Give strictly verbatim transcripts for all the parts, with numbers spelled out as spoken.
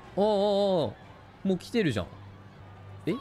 おーおーおー、もう来てるじゃん。え、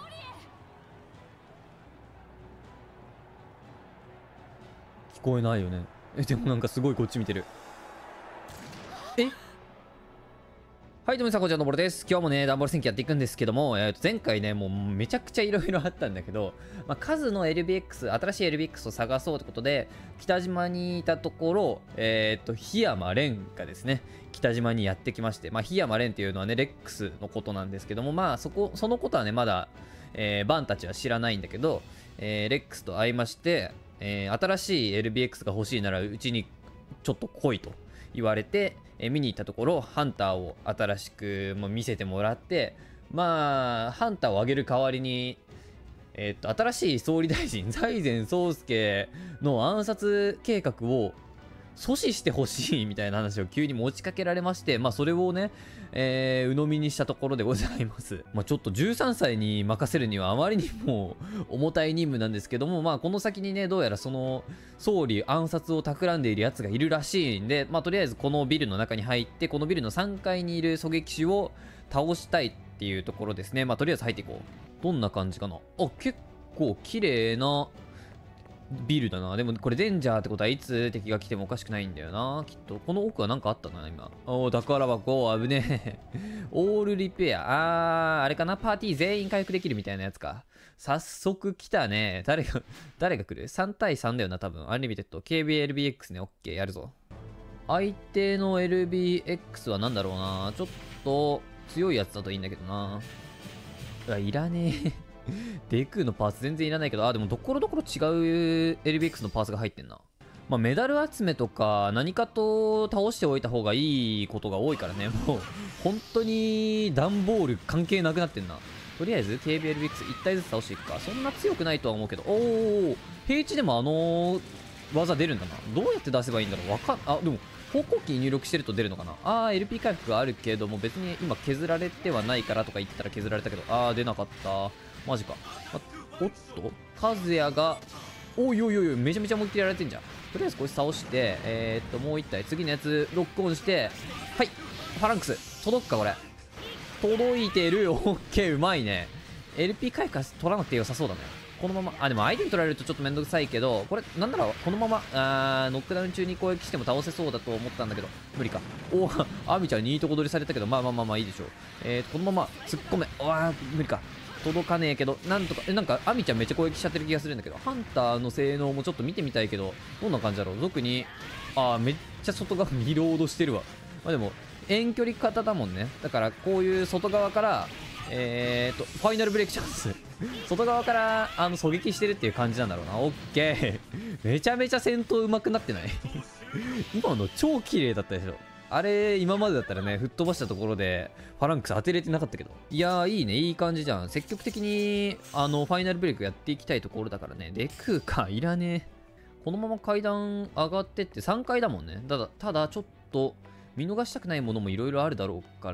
聞こえないよね。え、でもなんかすごいこっち見てる。え、はい、どうもみなさん、こんにちは、のぼるです。今日もね、ダンボール戦記やっていくんですけども、えー、と前回ね、もうめちゃくちゃいろいろあったんだけど、まあ、数の エルビーエックス、新しい エルビーエックス を探そうってことで、北島にいたところ、えっ、と、檜山蓮がですね、北島にやってきまして、まあ、檜山蓮っていうのはね、レックスのことなんですけども、まあ、そこ、そのことはね、まだ、えー、バンたちは知らないんだけど、えー、レックスと会いまして、えー、新しい エルビーエックス が欲しいなら、うちにちょっと来いと言われて、え見に行ったところハンターを新しく、まあ、見せてもらって、まあハンターを上げる代わりに、えー、っと新しい総理大臣財前宗介の暗殺計画を阻止してほしいみたいな話を急に持ちかけられまして、まあそれをね、えー、鵜呑みにしたところでございます。まあちょっとじゅうさんさいに任せるにはあまりにも重たい任務なんですけども、まあこの先にね、どうやらその総理暗殺を企んでいるやつがいるらしいんで、まあとりあえずこのビルの中に入って、このビルのさんがいにいる狙撃手を倒したいっていうところですね。まあとりあえず入っていこう。どんな感じかな。あ、結構綺麗なビルだな。でもこれデンジャーってことはいつ敵が来てもおかしくないんだよな。きっと。この奥はなんかあったな、今。おお、宝箱。危ねえ。オールリペア。あー、あれかな。パーティー全員回復できるみたいなやつか。早速来たね。誰が、誰が来る ?さん 対さんだよな、多分。アンリミテッド。ケービーエルビーエックス ね。オッケー、やるぞ。相手の エルビーエックス は何だろうな。ちょっと強いやつだといいんだけどな。うわ、いらねえ。デクのパーツ全然いらないけど、あ、でもところどころ違う エルビーエックス のパーツが入ってんな。まあ、メダル集めとか何かと倒しておいた方がいいことが多いからね、もう、本当に段ボール関係なくなってんな。とりあえず ケービーエルビーエックスいち 体ずつ倒していくか。そんな強くないとは思うけど、おー、平地でもあの技出るんだな。どうやって出せばいいんだろう。わかん、あ、でも、方向キー入力してると出るのかな。あー、エルピー 回復があるけども、別に今削られてはないからとか言ってたら削られたけど、あー、出なかった。マジか。あ、おっと和也が、おいおいおいおい、めちゃめちゃ思いっきりやられてんじゃん。とりあえずこいつ倒して、えー、っと、もう一体、次のやつ、ロックオンして、はい、ファランクス、届くか、これ。届いてる、オッケー、うまいね。エルピー 回復取らなくて良さそうだね。このまま、あ、でも相手に取られるとちょっとめんどくさいけど、これ、なんなら、このまま、あー、ノックダウン中に攻撃しても倒せそうだと思ったんだけど、無理か。おー、アミちゃんにいいとこ取りされたけど、まあまあまあまあいいでしょう。えーと、このまま、突っ込め。うわー、無理か。届かねえけど、なんとか、え、なんか、アミちゃんめっちゃ攻撃しちゃってる気がするんだけど、ハンターの性能もちょっと見てみたいけど、どんな感じだろう。特に、あー、めっちゃ外側リロードしてるわ。まあでも、遠距離型だもんね。だから、こういう外側から、えーと、ファイナルブレイクチャンス。外側から、あの、狙撃してるっていう感じなんだろうな。オッケー。めちゃめちゃ戦闘上手くなってない今の超綺麗だったでしょ。あれ、今までだったらね、吹っ飛ばしたところで、ファランクス当てれてなかったけど。いやー、いいね、いい感じじゃん。積極的に、あの、ファイナルブレイクやっていきたいところだからね。デクか、いらねえ。このまま階段上がってってさんかいだもんね。ただ、ただ、ちょっと、見逃したくないものもいろいろあるだろうから、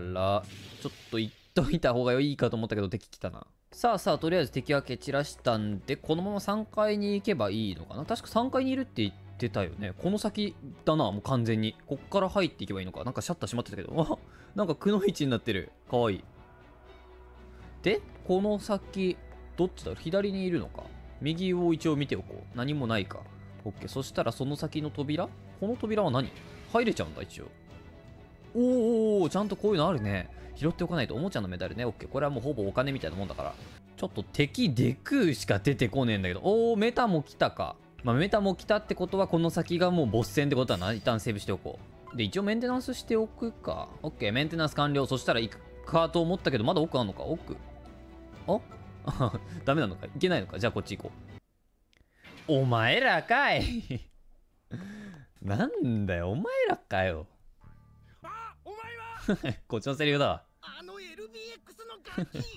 ちょっと言っといた方がいいかと思ったけど、敵来たな。さあさあ、とりあえず敵は蹴散らしたんで、このままさんかいに行けばいいのかな。確かさんかいにいるって言ってたよね。この先だな、もう完全に。こっから入っていけばいいのか。なんかシャッター閉まってたけど。あ、なんかくのいちになってる。かわいい。で、この先、どっちだろう。左にいるのか。右を一応見ておこう。何もないか。オッケー。そしたらその先の扉、この扉は何？入れちゃうんだ、一応。おーおー、ちゃんとこういうのあるね。拾っておかないと。おもちゃのメダルね。オッケー。これはもうほぼお金みたいなもんだから。ちょっと敵デクーしか出てこねえんだけど。おー、メタも来たか。まあ、メタも来たってことは、この先がもうボス戦ってことはな。一旦セーブしておこう。で、一応メンテナンスしておくか。オッケー、メンテナンス完了。そしたら行くかと思ったけど、まだ奥あんのか。奥。あダメなのか。いけないのか。じゃあこっち行こう。お前らかいなんだよ、お前らかよ。 あ、お前はこっちのセリフだわ。 あの エルビーエックス のガキ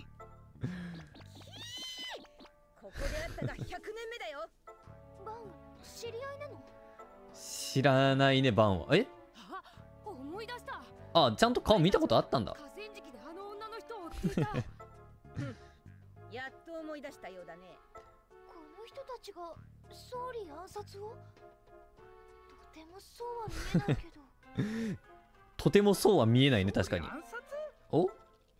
ここで会ったがひゃくねんめだよ。バン、知り合いなの？ 知らないね、バンは。え、 あ、思い出した。 あ、ちゃんと顔見たことあったんだ。 河川敷であの女の人を追っていたやっと思い出したようだね。この人たちが総理暗殺を？とてもそうは見えないけどとてもそうは見えないね、確かに。 暗殺お、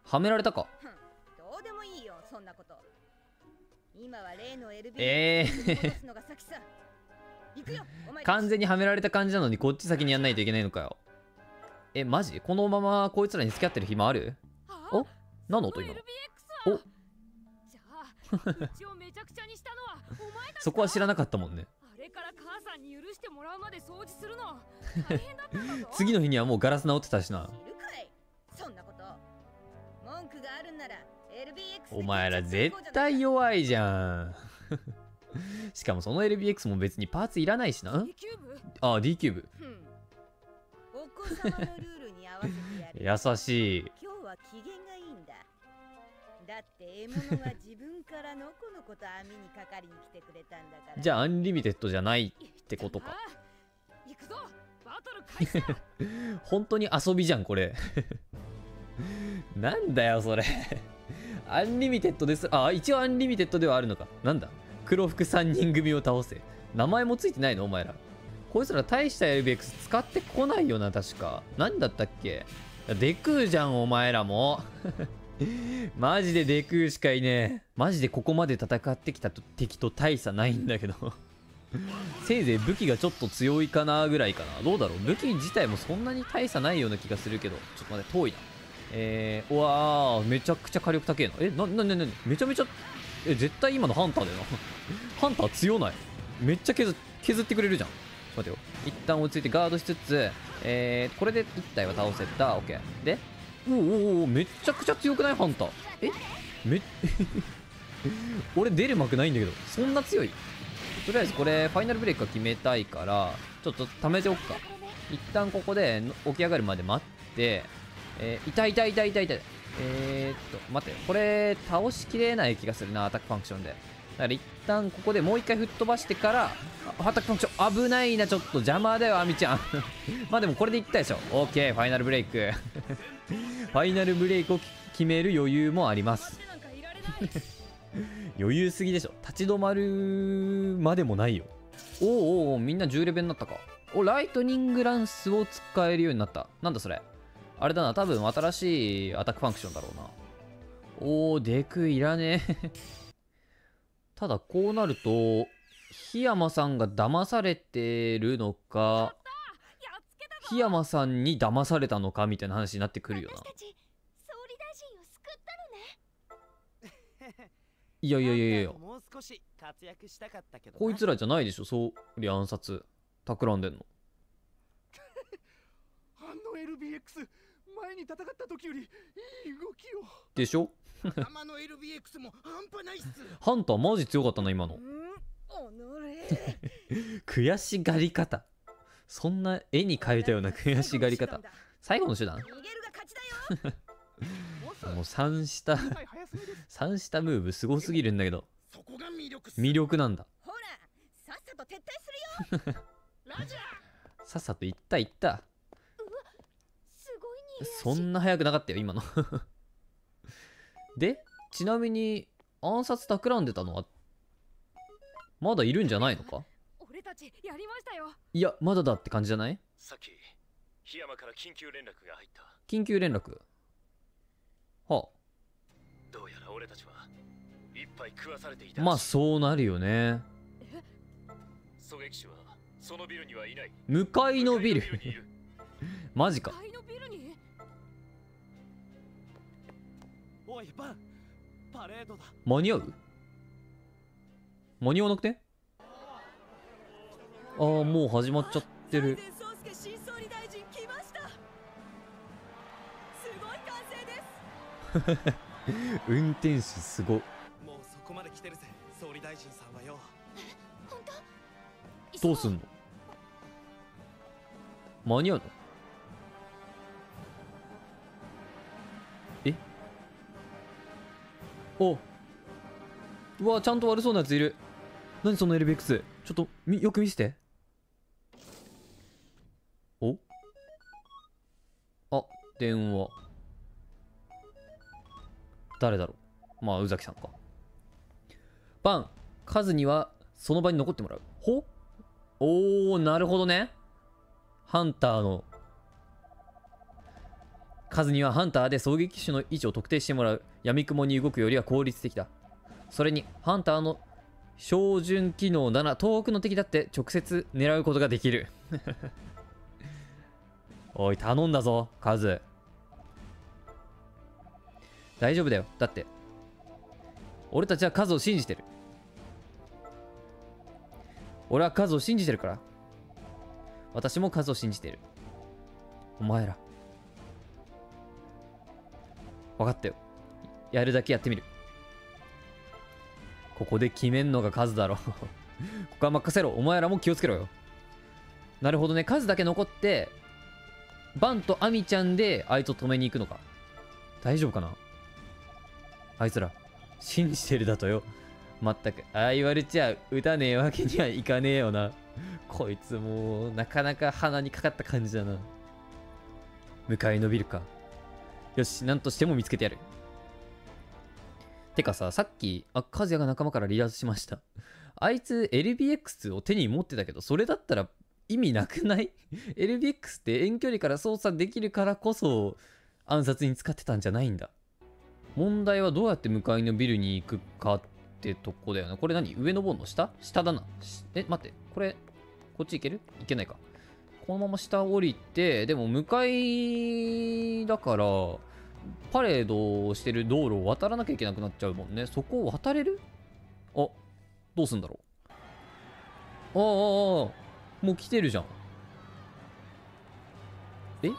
はめられたか。 どうでもいいよそんなこと。今は例の エルビーえに戻すのが先さ。行くよお前ー、 たち。 完全にはめられた感じなのにこっち先にやんないといけないのかよ。え、マジこのままこいつらに付き合ってる暇ある？お、何の音今の。お、 じゃあうちをめちゃくちゃにしたのはお前たちだ。 そこは知らなかったもんね。 あれから母さんに許してもらうまで掃除するの大変だったんだぞ。 次の日にはもうガラス直ってたしな。 知るかいそんなこと。文句があるんなら エルビーエックスお前ら絶対弱いじゃん。しかもその エルビーエックス も別にパーツいらないしな。 D キューブ。 ああ D キューブ。 うん。お子様のルールに合わせてやる。 優しい。 今日は機嫌がいいんだ。だって獲物が自分からのこのこと網にかかりに来てくれたんだから。 じゃあアンリミテッドじゃないってことか。 行くぞバトル開始だ。 本当に遊びじゃんこれ。なんだよそれ。アンリミテッドです。あ、一応アンリミテッドではあるのか。なんだ、黒服さんにん組を倒せ。名前もついてないのお前ら。こいつら大した エルビーエックス 使ってこないよな確か。何だったっけ。デクーじゃんお前らも。マジでデクーしかいねえ。マジでここまで戦ってきたと敵と大差ないんだけど。せいぜい武器がちょっと強いかなぐらいかな。どうだろう、武器自体もそんなに大差ないような気がするけど。ちょっと待って、遠いな。えー、うわー、めちゃくちゃ火力高えな。え、な、な、な、な、めちゃめちゃ、え、絶対今のハンターだよな。ハンター強ない。めっちゃ削、削ってくれるじゃん。ちょっと待ってよ。一旦落ち着いてガードしつつ、えー、これでいち体は倒せた。オッケー。で、おーおーおー、めちゃくちゃ強くないハンター。えめ、俺出る幕ないんだけど、そんな強い？とりあえずこれ、ファイナルブレイクは決めたいから、ちょっと貯めておくか。一旦ここで起き上がるまで待って、えー、痛い痛い痛い痛い痛い。えーっと、待って、これ、倒しきれない気がするな、アタックファンクションで。だから一旦ここでもう一回吹っ飛ばしてから、アタックファンクション、危ないな、ちょっと邪魔だよ、アミちゃん。まあでもこれでいったでしょ。オーケー、ファイナルブレイク。ファイナルブレイクを決める余裕もあります。余裕すぎでしょ。立ち止まるまでもないよ。おーおーおー、みんなじゅうレベルになったか。お、ライトニングランスを使えるようになった。なんだそれ。あれだな、多分新しいアタックファンクションだろうな。おー、デクいらねえ。ただこうなると、檜山さんが騙されてるのか、檜山さんに騙されたのかみたいな話になってくるよな。 私たち総理大臣を救ったのね。 いやいやいやいや、 もう少し活躍したかったけどな。 こいつらじゃないでしょ、総理暗殺。企んでんの。 あの エルビーエックス、前に戦った時よりいい動きを。 でしょ。 頭の エルビーエックスも半端ないっす。 ハンターマジ強かったな今の。 うん、おのれ。 悔しがり方。そんな絵に描いたような悔しがり方。最後の手段。 逃げるが勝ちだよ。 もうさん下さん下ムーブすごすぎるんだけど、 そこが魅力っす。 魅力なんだ。 ほら、さっさと撤退するよ。 ラジャー。 さっさといったいった。 すごい逃げ足。 そんな早くなかったよ今の。で、ちなみに暗殺企んでたのはまだいるんじゃないのか。 俺たちやりましたよ。 いやまだだって感じじゃない。 さっき檜山から緊急連絡が入った。 緊急連絡。はあ、 どうやら俺たちは一杯食わされていた。 まあそうなるよね。 狙撃手はそのビルにはいない。 向かいのビル。 向かいのビルにいる。 マジか。 向かいのビルに。 おいバン、パレードだ。 間に合う？間に合わなくて？ああ、もう始まっちゃってる。 宗介新総理大臣来ました。すごい歓声です。 運転手すご。 もうそこまで来てるぜ、総理大臣さんはよ。 本当？ どうすんの？間に合うの？え？お、うわ、ちゃんと悪そうなやついる。何その エルビーエックス。ちょっとみよく見せて。お、あ、電話。誰だろう。まあ宇崎さんか。バン、カズにはその場に残ってもらう。ほ、おー、なるほどね。ハンターのカズにはハンターで狙撃手の位置を特定してもらう。闇雲に動くよりは効率的だ。それにハンターの標準機能なら遠くの敵だって直接狙うことができる。おい頼んだぞカズ。大丈夫だよ。だって俺たちはカズを信じてる。俺はカズを信じてるから。私もカズを信じてる。お前ら分かったよ。やるだけやってみる。ここで決めんのがカズだろ。ここは任せろ。お前らも気をつけろよ。なるほどね。カズだけ残ってバンとアミちゃんであいつを止めに行くのか。大丈夫かな。あいつら信じてるだとよ。まったくああ言われちゃ打たねえわけにはいかねえよな。こいつもうなかなか鼻にかかった感じだな。向かいのビルか。よし、なんとしても見つけてやる。てかさ、さっきあカズヤが仲間から離脱しました。あいつ エルビーエックス を手に持ってたけど、それだったら意味なくない？ エルビーエックス って遠距離から操作できるからこそ暗殺に使ってたんじゃないんだ。問題はどうやって向かいのビルに行くかってとこだよね。これ何？上のボンの下？下だな。え、待って。これ、こっち行ける？行けないか。このまま下降りて、でも向かいだから、パレードをしてる道路を渡らなきゃいけなくなっちゃうもんね。そこを渡れる？あ、どうすんだろう。ああ、ああ、もう来てるじゃん。え？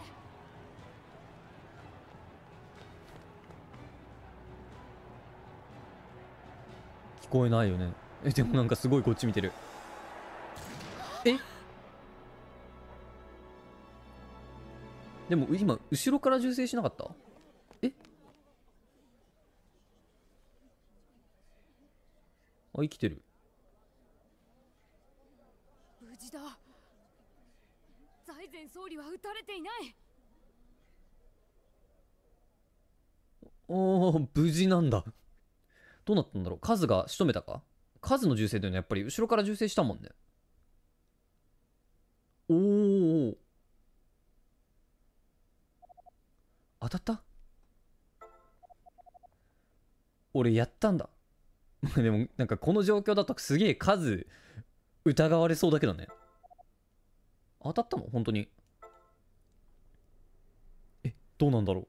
聞こえないよね。え、でもなんかすごいこっち見てる。え？でも今後ろから銃声しなかった？え？あ、生きてる。 無事だ。財前総理は撃たれていない。 おー、無事なんだ。どうなったんだろう。カズが仕留めたか。カズの銃声だよね。やっぱり後ろから銃声したもんね。おー、当たった？俺やったんだ。でもなんかこの状況だとすげえ数疑われそうだけどね。当たったの？本当に。え、どうなんだろう。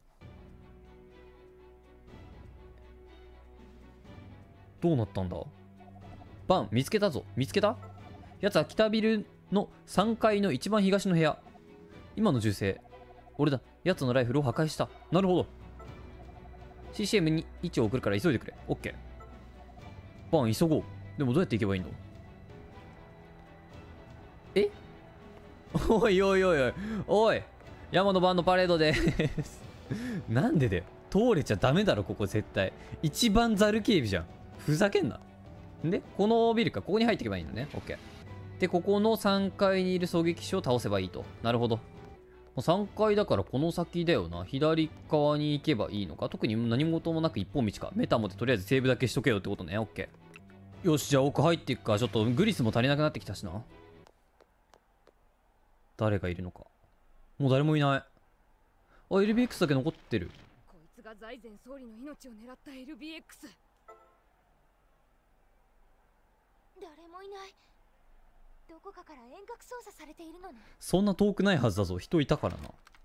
どうなったんだ。バン、見つけたぞ。見つけた？やつは北ビルのさんがいの一番東の部屋。今の銃声俺だ。やつのライフルを破壊した。なるほど。 シーシーエム に位置を送るから急いでくれ。 OK。 バン、急ごう。でもどうやって行けばいいの？えおいおいおいおいおい、山の番のパレードでなんでだよ。通れちゃダメだろここ絶対。一番ザル警備じゃん。ふざけんな。でこのビルか。ここに入っていけばいいのね。 OK。 でここのさんがいにいる狙撃手を倒せばいいと。なるほど。さんがいだからこの先だよな。左側に行けばいいのか。特に何事もなく一本道か。メタモでとりあえずセーブだけしとけよってことね。 OK。 よし、じゃあ奥入っていくか。ちょっとグリスも足りなくなってきたしな。誰がいるのか。もう誰もいない。あ、エルビーエックス だけ残ってる。 こいつが財前総理の命を狙った エルビーエックス。 誰もいない。どこかから遠隔操作されているのね。 そんな遠くないはずだぞ。人いたからな。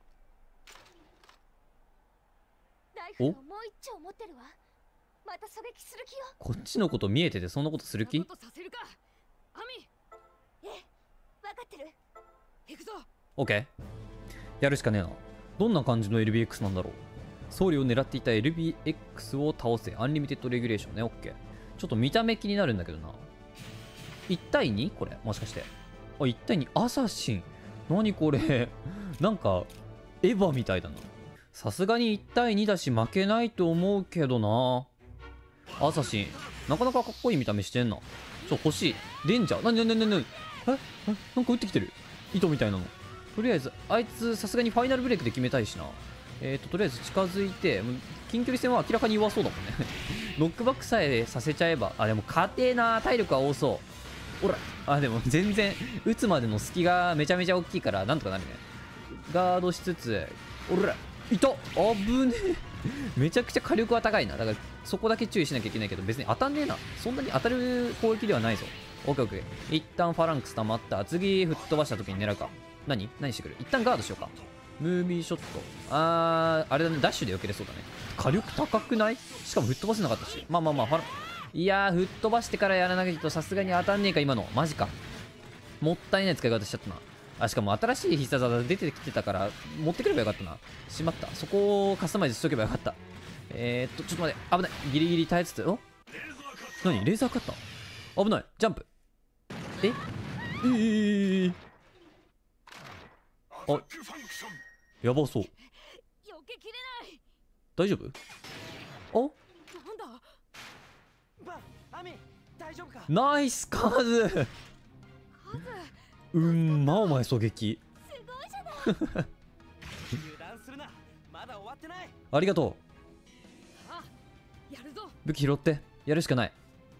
ライフルをもう一丁持ってるわ。また狙撃する気よ。 こっちのこと見えててそんなことする気？ そんなことさせるか。アミ。 ええ、分かってる。 行くぞ。 OK。 やるしかねえな。どんな感じの エルビーエックス なんだろう。総理を狙っていた エルビーエックス を倒せ。アンリミテッドレギュレーションね。 OK。 ちょっと見た目気になるんだけどな。いち対に？ これもしかして。あ、いち対にアサシン。何これなんかエヴァみたいだな。さすがにいち対にだし負けないと思うけどな。アサシンなかなかかっこいい見た目してんな。ちょ、欲しい。レンジャー。なになになになに。ええ、なんか撃ってきてる。糸みたいなの。とりあえずあいつさすがにファイナルブレイクで決めたいしな。えーととりあえず近づいて。近距離戦は明らかに弱そうだもんねノックバックさえさせちゃえば。あ、でも勝てーな。体力は多そう。ほら、あ、でも全然打つまでの隙がめちゃめちゃ大きいからなんとかなるね。ガードしつつ、おらいた、危ねえ。めちゃくちゃ火力は高いな。だからそこだけ注意しなきゃいけないけど、別に当たんねえな。そんなに当たる攻撃ではないぞ。オッケーオッケー。一旦ファランクス溜まった。次吹っ飛ばした時に狙うか。何何してくる？一旦ガードしようか。ムービーショット。あー、あれだね、ダッシュで避けれそうだね。火力高くない？しかも吹っ飛ばせなかったし。まあまあまあ、ファラいやー、吹っ飛ばしてからやらなきゃとさすがに当たんねえか、今の。マジか。もったいない使い方しちゃったな。あ、しかも新しい必殺技出てきてたから、持ってくればよかったな。しまった。そこをカスタマイズしとけばよかった。えーっと、ちょっと待って。危ない。ギリギリ耐えつつ、お何レーザーカッター危ない。ジャンプ。ええー、あ、やばそう。 避けきれない。 大丈夫？あ、 なんだ。 バン、アミ、大丈夫か？ ナイスカズ。 カズ、 うんまお前狙撃。 すごいじゃない。 油断するな、まだ終わってない。 ありがとあ、やるぞ。 う。武器拾ってやるしかない。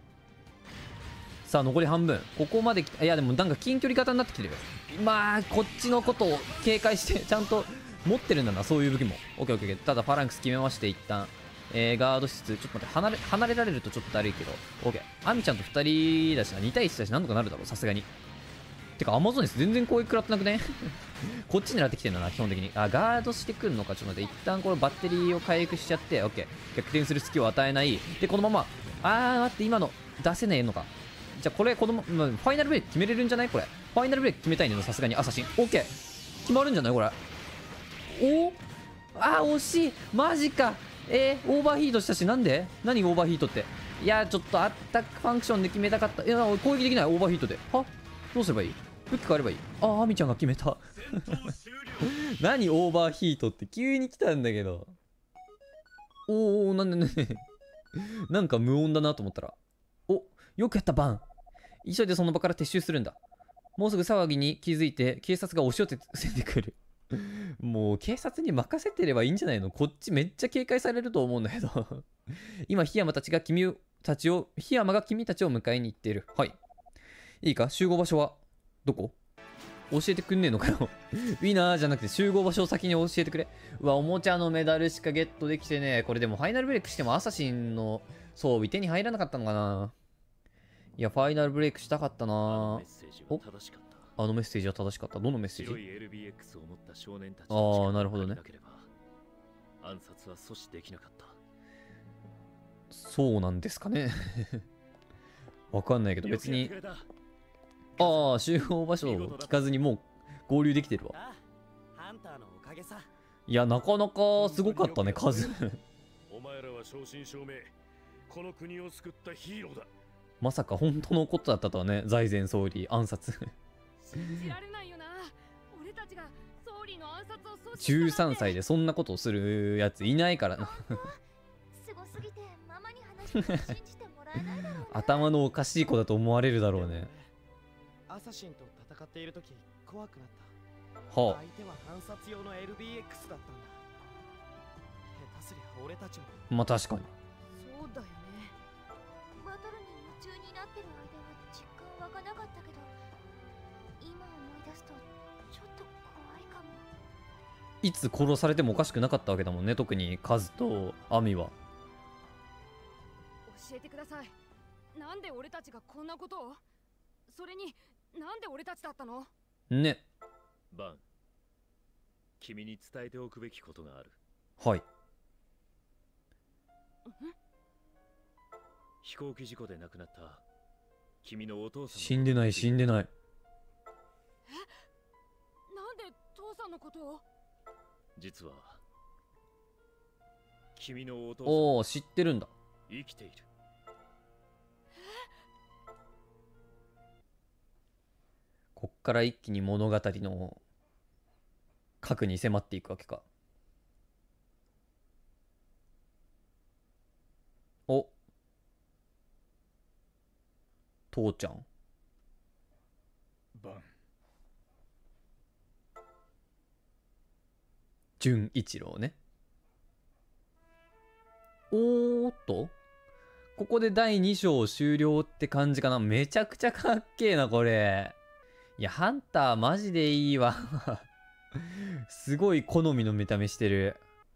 さあ残り半分。ここまで来た。いやでもなんか近距離型になってきてるよ。まあこっちのことを警戒してちゃんと持ってるんだな、そういう武器も。オッケーオッケー。ただファランクス決めまして、一旦えー、ガード室、ちょっと待って、離れ離れられるとちょっとだるいけど、オッケー。アミちゃんとふたりだしな、に対いちだしなんとかなるだろう、さすがに。てかアマゾンです全然攻撃食らってなくね。こっち狙ってきてんだな、基本的に。あ、ガードしてくるのか。ちょっと待って、一旦これバッテリーを回復しちゃって、オッケー。逆転する隙を与えない。で、このまま、あー、待って、今の出せねえのか。じゃあこれ、このま、まファイナルブレイク決めれるんじゃないこれ。ファイナルブレイク決めたいねの、さすがにアサシン。オッケー。決まるんじゃないこれ。おあー、惜しい。マジか。えー、オーバーヒートしたし、なんで何オーバーヒートって。いやー、ちょっとアタックファンクションで決めたかった。いや、攻撃できない、オーバーヒートで。はどうすればいい？武器変えればいい？あー、アミちゃんが決めた。何オーバーヒートって急に来たんだけど。おー、なんでなんでなんか無音だなと思ったら。お、よくやったバン。急いでその場から撤収するんだ。もうすぐ騒ぎに気づいて警察が押し寄せてくる。もう警察に任せてればいいんじゃないの？こっちめっちゃ警戒されると思うんだけど。今、檜山たちが君たちを、檜山が君たちを迎えに行っている。はい。いいか？集合場所はどこ？教えてくんねえのかよ。ウィナーじゃなくて集合場所を先に教えてくれ。うわ、おもちゃのメダルしかゲットできてね。これでもファイナルブレイクしてもアサシンの装備手に入らなかったのかな。いや、ファイナルブレイクしたかったな。お、あのメッセージは正しかった。どのメッセージ？ああ、なるほどね。 暗殺は阻止できなかった。 そうなんですかね。わかんないけど別に。ああ、集合場所を聞かずにもう合流できてるわ。 ハンターのおかげさ。 いや、なかなかすごかったね、数。 お前らは正真正銘、この国を救ったヒーローだ。 まさか本当のことだったとはね、財前総理暗殺。 信じられないよな。俺たちが総理の暗殺を阻止したなんて。 じゅうさんさいでそんなことをするやついないからな。 すごすぎてママに話しても信じてもらえないだろうな。 頭のおかしい子だと思われるだろうね。 アサシンと戦っているとき怖くなった。 は相手は暗殺用の エルビーエックス だったんだ。下手すりゃ俺たちも。 あ、まあ確かに。 そうだよね。 バトルに夢中になってる間は実感湧かなかったけど、今思い出すとちょっと怖いかも。 いつ殺されてもおかしくなかったわけだもんね、特にカズとアミは。 教えてください。なんで俺たちがこんなことを？それになんで俺たちだったの？ ね。 バン、君に伝えておくべきことがある。 はい。 飛行機事故で亡くなった君のお父さん。 死んでない死んでない。 なんで父さんのことを？ 実は君のお父さん、 おお、知ってるんだ。 生きている。 こっから一気に物語の核に迫っていくわけか。お、父ちゃん。 バン。 純一郎ね。おーっと、ここでだいに章終了って感じかな。めちゃくちゃかっけえなこれ。いや、ハンターマジでいいわ。すごい好みの見た目してる。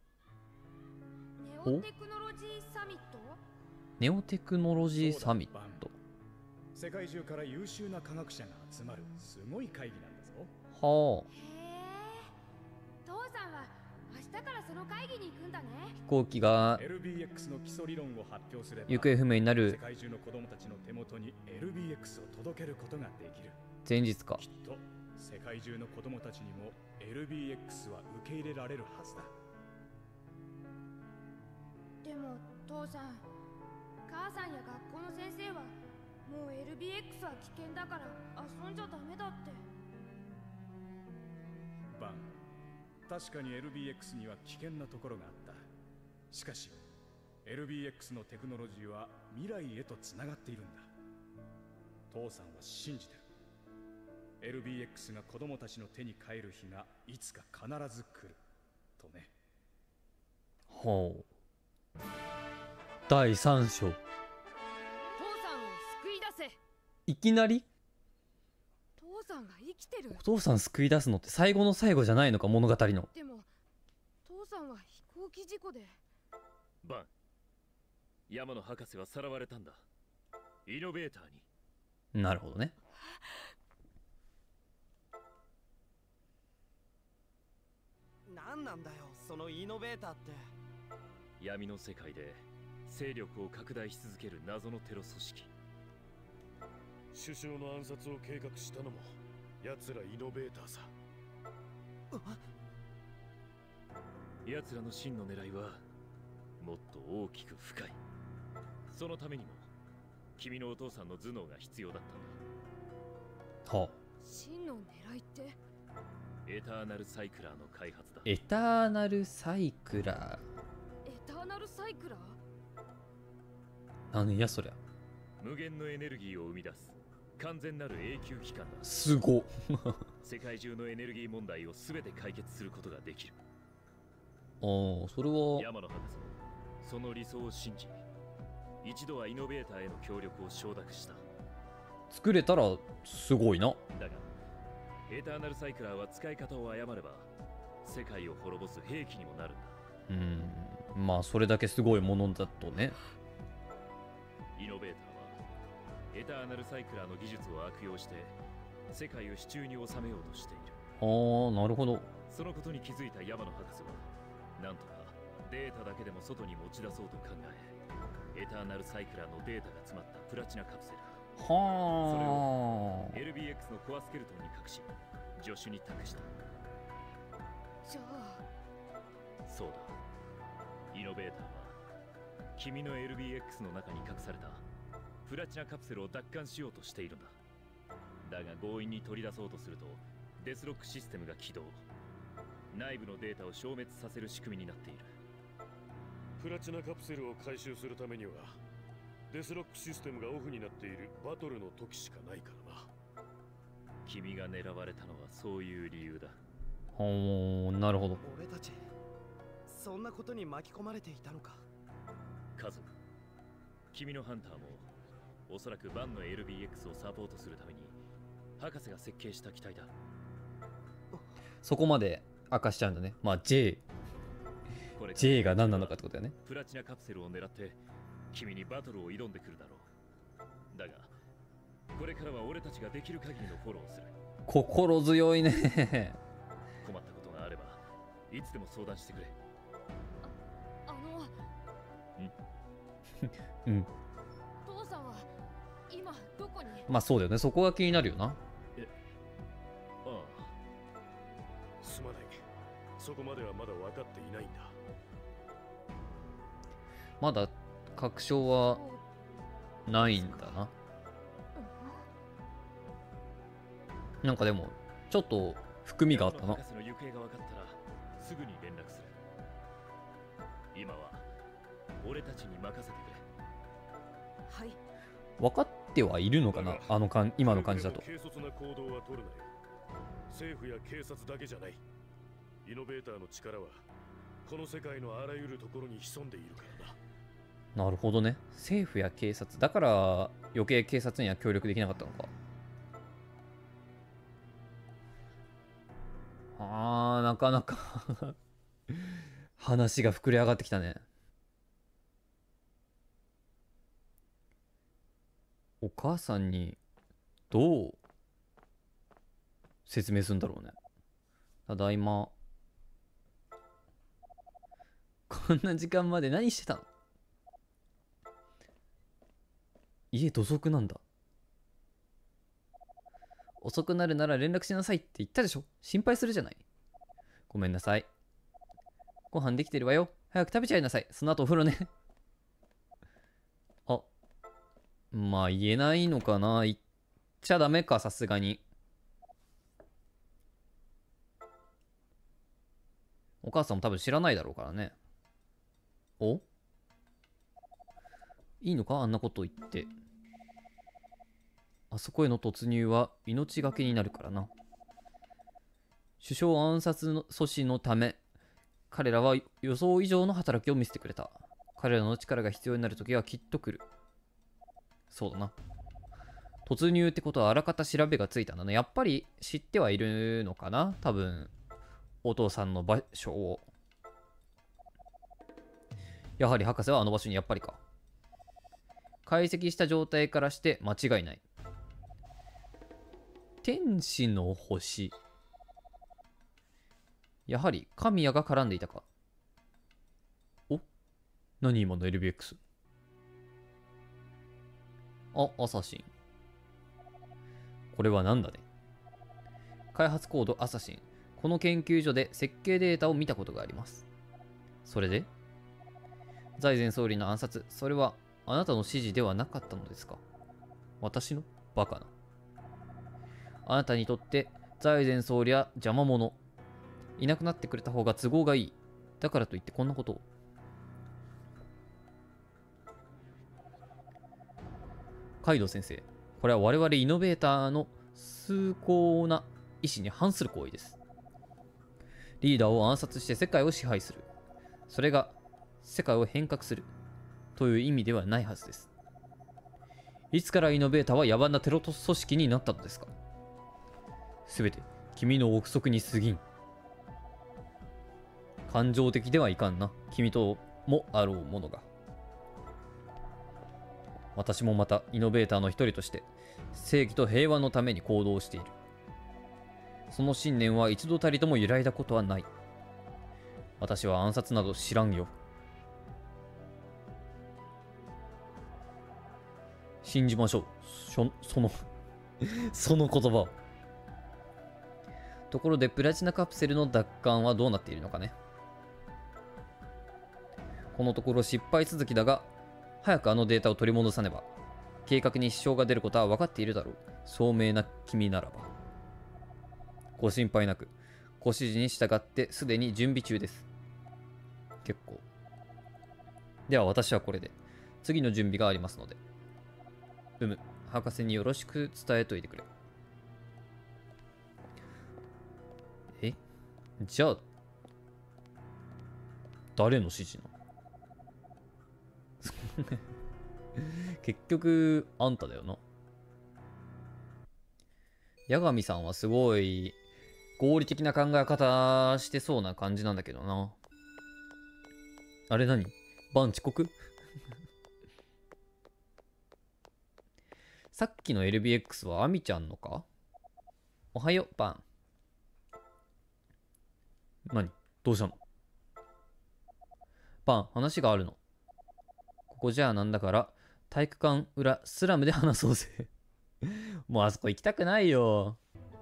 オテクノロジーサミット？ ネオテクノロジーサミット。 世界中から優秀な科学者が集まるすごい会議なんだぞ。 はあ。 へえ。父さんは明日からその会議に行くんだね。 飛行機がエルビーエックス の基礎理論を発表すれば行方不明にな世る界中の子供たちの手元に エルビーエックス を届けることができる。 前日か。 きっと世界中の子供たちにも エルビーエックス は受け入れられるはずだ。 でも父さん、母さんや学校の先生はもう エルビーエックス は危険だから遊んじゃダメだって。 バン、確かに エルビーエックス には危険なところがあった。しかし エルビーエックス のテクノロジーは未来へとつながっているんだ。父さんは信じてる。 エルビーエックス が子供たちの手に帰る日がいつか必ず来るとね。 ほう。だいさん章。 父さんを救い出せ。 いきなり父さんが生きてる。 お父さん救い出すのって最後の最後じゃないのか、物語の。 でも父さんは飛行機事故で。 バン、山野博士はさらわれたんだ。イノベーターに。 なるほどね。 何なんだよそのイノベーターって。 闇の世界で勢力を拡大し続ける謎のテロ組織。首相の暗殺を計画したのも奴らイノベーターさ。奴らの真の狙いはもっと大きく深い。そのためにも君のお父さんの頭脳が必要だったんだ。 はあ。 真の狙いって？ エターナルサイクラーの開発だ。 エターナルサイクラエターナルサイクラー？ ー。なんやそりゃ。 無限のエネルギーを生み出す完全なる永久機関だ。 すごっ。 世界中のエネルギー問題を全て解決することができる。 おー、それは山野博士もその理想を信じ、一度はイノベーターへの協力を承諾した。 作れたらすごいな。 だがエターナルサイクラーは使い方を誤れば世界を滅ぼす兵器にもなるんだ。 うん、まあそれだけすごいものだとね。 イノベーターはエターナルサイクラーの技術を悪用して世界を手中に収めようとしている。 あー、なるほど。 そのことに気づいた山野博士はなんとかデータだけでも外に持ち出そうと考え、エターナルサイクラーのデータが詰まったプラチナカプセル、 はあ。 エルビーエックス のコアスケルトンに隠し助手に託した。 じゃあそうだ、イノベーターは君の エルビーエックス の中に隠されたプラチナカプセルを奪還しようとしているんだ。だが強引に取り出そうとするとデスロックシステムが起動、内部のデータを消滅させる仕組みになっている。プラチナカプセルを回収するためにはデスロックシステムがオフになっているバトルの時しかないからな。君が狙われたのはそういう理由だ。 ほー、なるほど。 俺たちそんなことに巻き込まれていたのか。 カズ、君のハンターもおそらくバンの エルビーエックス をサポートするために博士が設計した機体だ。 そこまで明かしちゃうんだね。まあ J。 これ J が何なのかってことだよね。 プラチナカプセルを狙って君にバトルを挑んでくるだろう。だがこれからは俺たちができる限りのフォローをする。 心強いね。 困ったことがあればいつでも相談してくれ。 あのうん。 父さんは今どこに？ まあそうだよね。そこが気になるよな。 ああ、すまない。そこまではまだ分かっていないんだ。 まだ確証はないんだな。なんかでもちょっと含みがあったな。 博士の行方が分かったらすぐに連絡する。今は俺たちに任せてくれ。 はい。 分かってはいるのかな、あのかん今の感じだと。 軽率な行動は取るなよ。政府や警察だけじゃない。イノベーターの力はこの世界のあらゆるところに潜んでいるからな。 なるほどね。政府や警察だから余計警察には協力できなかったのか。あー、なかなか話が膨れ上がってきたね。 お母さんにどう説明するんだろうね。ただいま。こんな時間まで何してたの？家土足なんだ。遅くなるなら連絡しなさいって言ったでしょ。心配するじゃない。ごめんなさい。ご飯できてるわよ。早く食べちゃいなさい。その後お風呂ね。あ、まあ言えないのかな。言っちゃダメか、さすがに。お母さんも多分知らないだろうからね。お？いいのかあんなこと言って。あそこへの突入は命がけになるからな。首相暗殺の阻止のため、彼らは予想以上の働きを見せてくれた。彼らの力が必要になる時はきっと来る。そうだな。突入ってことはあらかた調べがついたんだね。やっぱり知ってはいるのかな多分、お父さんの場所を。やはり博士はあの場所にやっぱりか。解析した状態からして間違いない。天使の星。やはり神谷が絡んでいたか。お？何今の エルビーエックス？ あ、アサシン。これは何だね。開発コードアサシン。この研究所で設計データを見たことがあります。それで財前総理の暗殺、それはあなたの指示ではなかったのですか？私のバカな。あなたにとって財前総理は邪魔者。いなくなってくれた方が都合がいい。だからといってこんなことを。カイドウ先生、これは我々イノベーターの崇高な意志に反する行為です。リーダーを暗殺して世界を支配する。それが世界を変革するという意味ではないはずです。いつからイノベーターは野蛮なテロ組織になったのですか？すべて君の憶測に過ぎん。感情的ではいかんな。君ともあろうものが。私もまたイノベーターの一人として正義と平和のために行動している。その信念は一度たりとも揺らいだことはない。私は暗殺など知らんよ。信じましょう。しょそのその言葉を。ところでプラチナカプセルの奪還はどうなっているのかね。このところ失敗続きだが、早くあのデータを取り戻さねば。計画に支障が出ることは分かっているだろう。聡明な君ならば。ご心配なく。ご指示に従ってすでに準備中です。結構。では私はこれで。次の準備がありますので。うむ、博士によろしく伝えといてくれ。え？じゃあ、誰の指示なの？結局、あんただよな。八神さんはすごい合理的な考え方してそうな感じなんだけどな。あれ何？バン遅刻？さっきの エルビーエックス はアミちゃんのか？おはよう、バン。何？どうしたの？バン、話があるの。ここじゃあなんだから、体育館裏スラムで話そうぜ。もうあそこ行きたくないよ。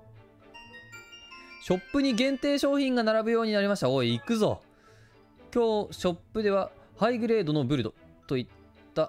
ショップに限定商品が並ぶようになりました。おい、行くぞ。今日、ショップではハイグレードのブルドといった。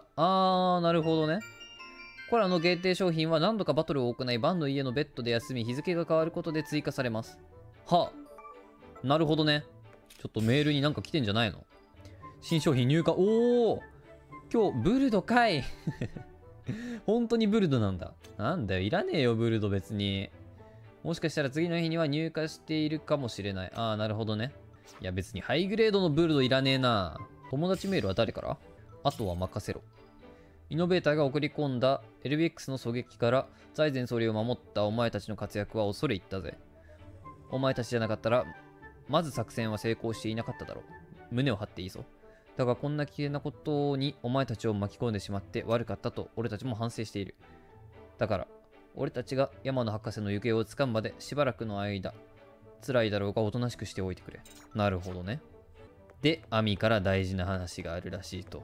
あー、なるほどね。コラの限定商品は何度かバトルを行い、バンの家のベッドで休み、日付が変わることで追加されます。はあ、なるほどね。ちょっとメールになんか来てんじゃないの？新商品入荷。おー、今日ブルドかい。本当にブルドなんだ。なんだよ、いらねえよ、ブルド別に。もしかしたら次の日には入荷しているかもしれない。ああ、なるほどね。いや、別にハイグレードのブルドいらねえな。友達メールは誰から？あとは任せろ。イノベーターが送り込んだ エルビーエックス の狙撃から財前総理を守ったお前たちの活躍は恐れ入ったぜ。お前たちじゃなかったら、まず作戦は成功していなかっただろう。胸を張っていいぞ。だがこんな危険なことにお前たちを巻き込んでしまって悪かったと俺たちも反省している。 だから、俺たちが山野博士の行方をつかむまでしばらくの間、辛いだろうがおとなしくしておいてくれ。なるほどね。で、アミから大事な話があるらしいと。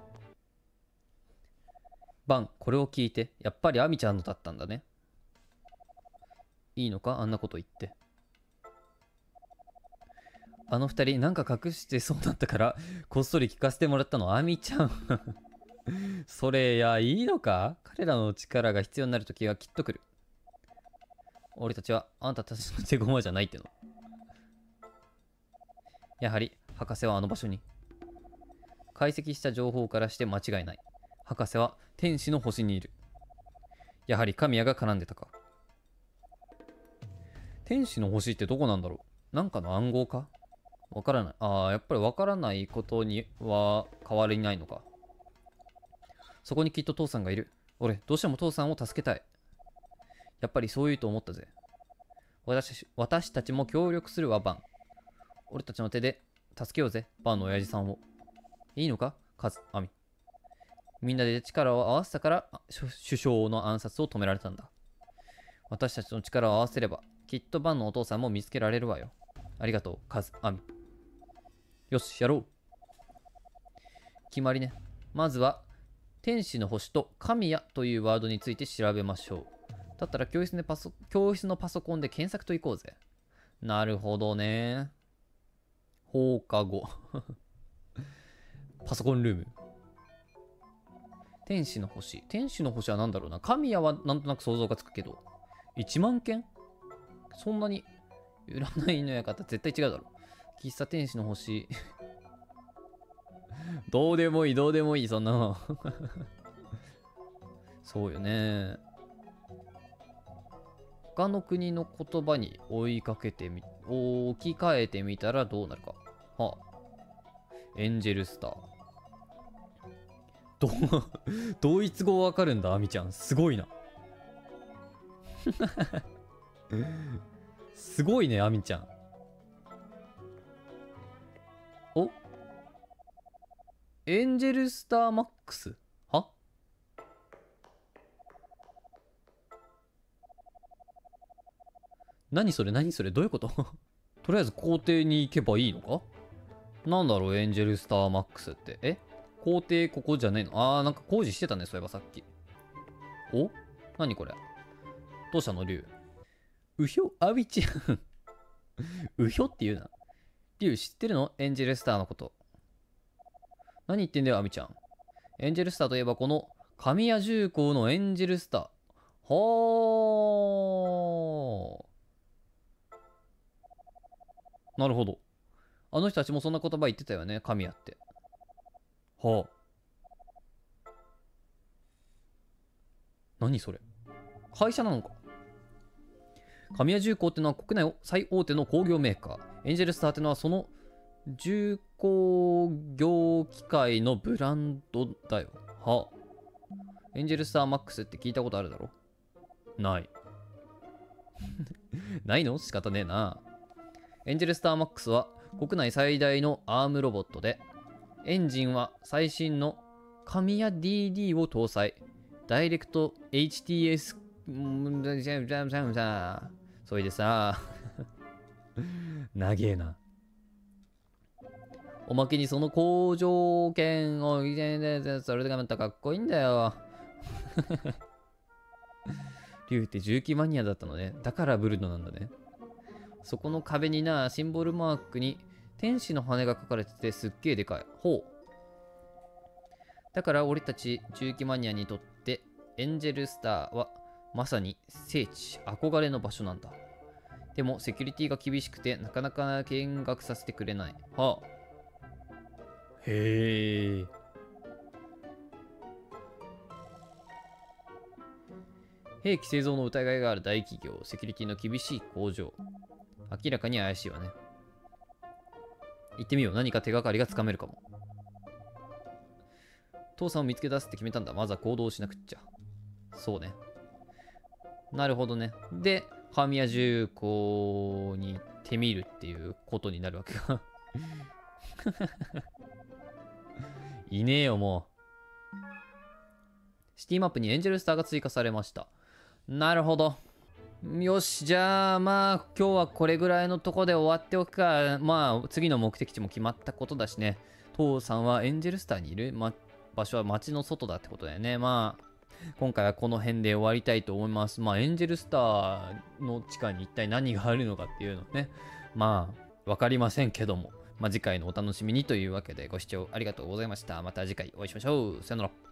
バン、これを聞いて、やっぱりアミちゃんのだったんだね。いいのかあんなこと言って。あの二人なんか隠してそうだったからこっそり聞かせてもらったの。アミちゃんそれいやいいのか。彼らの力が必要になる時がきっと来る。俺たちはあんたたちの手駒じゃないっての。やはり博士はあの場所に。解析した情報からして間違いない。博士は天使の星にいる。やはり神谷が絡んでたか。天使の星ってどこなんだろう。なんかの暗号か。わからない。ああ、やっぱりわからないことには変わりないのか。そこにきっと父さんがいる。俺、どうしても父さんを助けたい。やっぱりそう言うと思ったぜ。私, 私たちも協力するわ、バン。俺たちの手で助けようぜ、バンの親父さんを。いいのかカズ、アミ。みんなで力を合わせたから首相の暗殺を止められたんだ。私たちの力を合わせれば、きっとバンのお父さんも見つけられるわよ。ありがとう、カズ、アミ。よし、やろう。決まりね。まずは、天使の星と神谷というワードについて調べましょう。だったら教室でパソ、教室のパソコンで検索といこうぜ。なるほどね。放課後。パソコンルーム。天使の星。天使の星は何だろうな。神谷はなんとなく想像がつくけど。いちまんけんそんなに占いの館絶対違うだろ。喫茶天使の星。どうでもいい、どうでもいい、そんなの。そうよね。他の国の言葉に追いかけてみ、置き換えてみたらどうなるか。はあ。エンジェルスター。ど、ドイツ語わかるんだ、アミちゃん。すごいな。すごいね、アミちゃん。おエンジェルスターマックスは何それ何それどういうこととりあえず校庭に行けばいいのか。なんだろうエンジェルスターマックスって。え校庭ここじゃねえの。あーなんか工事してたね、そういえばさっき。お何これどうしたのリュウ。うひょアビちゃん。うひょって言うな。リュウ知ってるのエンジェルスターのこと。何言ってんだよ、アミちゃん。エンジェルスターといえばこの神谷重工のエンジェルスター。はー。なるほど。あの人たちもそんな言葉言ってたよね、神谷って。はあ。何それ会社なのか。神谷重工ってのは国内最大手の工業メーカー。エンジェルスターってのはその重工業機械のブランドだよ。はあ。エンジェルスターマックスって聞いたことあるだろ。ない。ないの仕方ねえな。エンジェルスターマックスは国内最大のアームロボットで、エンジンは最新の神谷 ディーディー を搭載。ダイレクト エイチティーエス、それでさ、長えな。おまけにその工場券を、それでまたかっこいいんだよ。リュウって重機マニアだったのね。だからブルノなんだね。そこの壁にな、シンボルマークに天使の羽が描かれててすっげえでかい。ほう。だから俺たち重機マニアにとってエンジェルスターはまさに聖地、憧れの場所なんだ。でもセキュリティが厳しくてなかなか見学させてくれない。はあ。へえ。兵器製造の疑いがある大企業、セキュリティの厳しい工場。明らかに怪しいわね。行ってみよう。何か手がかりがつかめるかも。父さんを見つけ出すって決めたんだ。まずは行動しなくっちゃ。そうね。なるほどね。で、神谷重工に行ってみるっていうことになるわけか。いねえよ、もう。シティマップにエンジェルスターが追加されました。 なるほど。よし、じゃあまあ今日はこれぐらいのとこで終わっておくか。まあ次の目的地も決まったことだしね。父さんはエンジェルスターにいる、ま、場所は街の外だってことだよね。まあ今回はこの辺で終わりたいと思います。まあエンジェルスターの地下に一体何があるのかっていうのね。まあわかりませんけども。まあ次回のお楽しみにというわけでご視聴ありがとうございました。また次回お会いしましょう。さよなら。